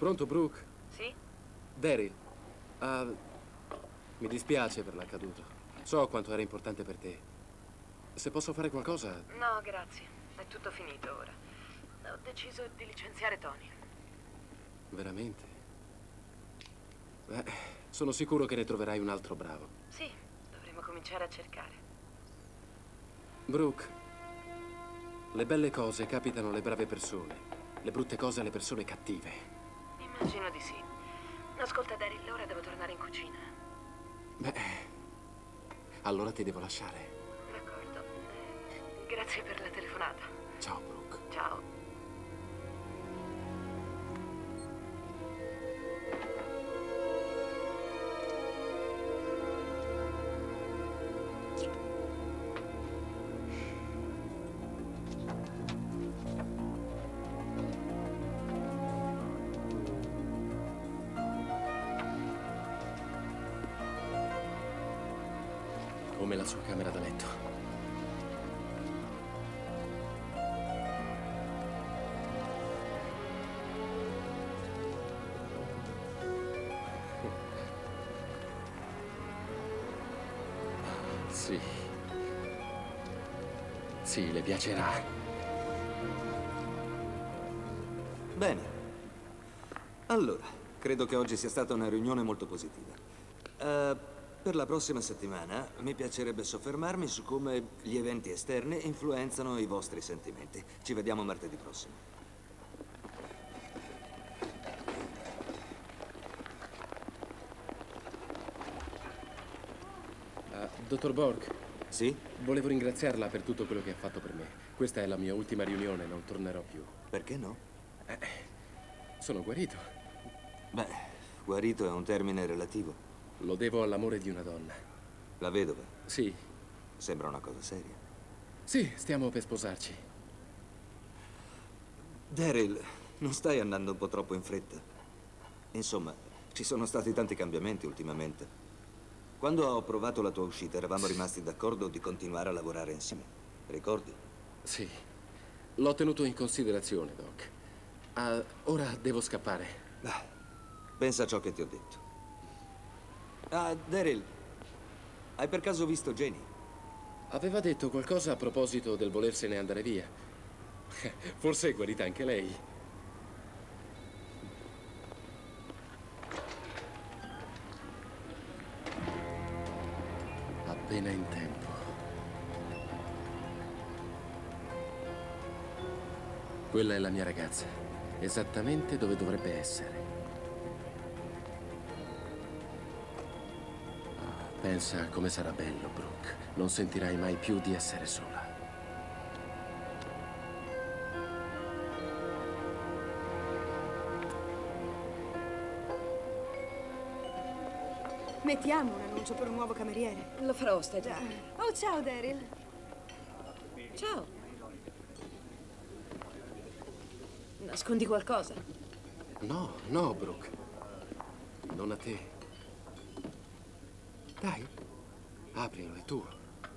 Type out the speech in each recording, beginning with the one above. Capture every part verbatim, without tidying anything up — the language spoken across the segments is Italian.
Pronto, Brooke? Sì? Daryl. Uh, mi dispiace per l'accaduto. So quanto era importante per te. Se posso fare qualcosa... No, grazie. È tutto finito ora. Ho deciso di licenziare Tony. Veramente? Beh, sono sicuro che ne troverai un altro bravo. Sì, dovremmo cominciare a cercare. Brooke, le belle cose capitano alle brave persone. Le brutte cose alle persone cattive. Immagino di sì. Ascolta, Daryl, ora devo tornare in cucina. Beh, allora ti devo lasciare. D'accordo. Eh, grazie per la telefonata. Ciao, Brooke. Ciao. Come la sua camera da letto. Sì. Sì, le piacerà. Bene. Allora, credo che oggi sia stata una riunione molto positiva. Uh, per la prossima settimana mi piacerebbe soffermarmi su come gli eventi esterni influenzano i vostri sentimenti. Ci vediamo martedì prossimo. Uh, dottor Borg. Sì? Volevo ringraziarla per tutto quello che ha fatto per me. Questa è la mia ultima riunione, non tornerò più. Perché no? Eh, sono guarito. Beh, guarito è un termine relativo. Lo devo all'amore di una donna. La vedova? Sì. Sembra una cosa seria. Sì, stiamo per sposarci. Daryl, non stai andando un po' troppo in fretta? Insomma, ci sono stati tanti cambiamenti ultimamente. Quando ho provato la tua uscita, eravamo rimasti d'accordo di continuare a lavorare insieme. Ricordi? Sì. L'ho tenuto in considerazione, Doc. Uh, ora devo scappare. Ah, pensa a ciò che ti ho detto. Ah, Daryl, hai per caso visto Jenny? Aveva detto qualcosa a proposito del volersene andare via. Forse è guarita anche lei. Appena in tempo. Quella è la mia ragazza, esattamente dove dovrebbe essere. Pensa a come sarà bello, Brooke. Non sentirai mai più di essere sola. Mettiamo un annuncio per un nuovo cameriere. Lo farò, stai già. Oh, ciao, Daryl. Ciao. Nascondi qualcosa? No, no, Brooke. Non a te. Dai, aprilo, è tuo.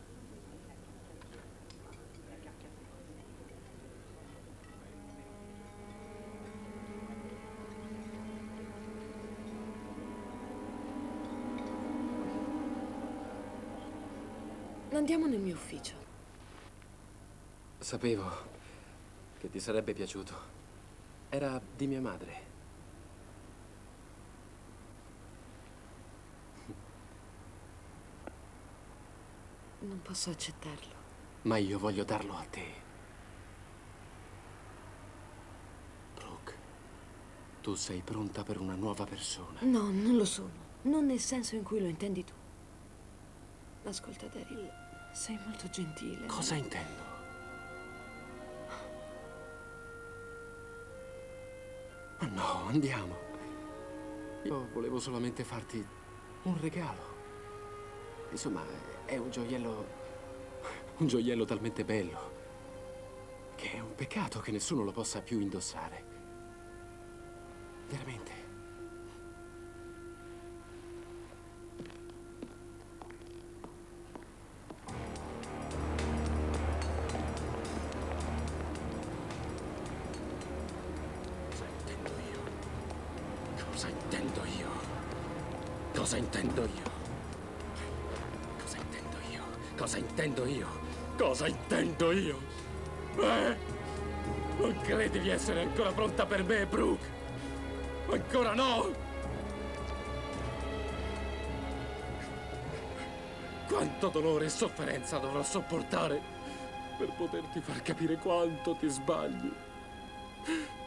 Andiamo nel mio ufficio. Sapevo che ti sarebbe piaciuto. Era di mia madre. Non posso accettarlo. Ma io voglio darlo a te. Brooke, tu sei pronta per una nuova persona. No, non lo sono. Non nel senso in cui lo intendi tu. Ascolta, Daryl, sei molto gentile. Cosa intendo? Ma no, andiamo. Io volevo solamente farti un regalo. Insomma, è un gioiello, un gioiello talmente bello che è un peccato che nessuno lo possa più indossare. Veramente. Cosa intendo io? Cosa intendo io? Cosa intendo io? Cosa intendo io? Eh? Non credi di essere ancora pronta per me, Brooke? Ancora no? Quanto dolore e sofferenza dovrò sopportare per poterti far capire quanto ti sbagli?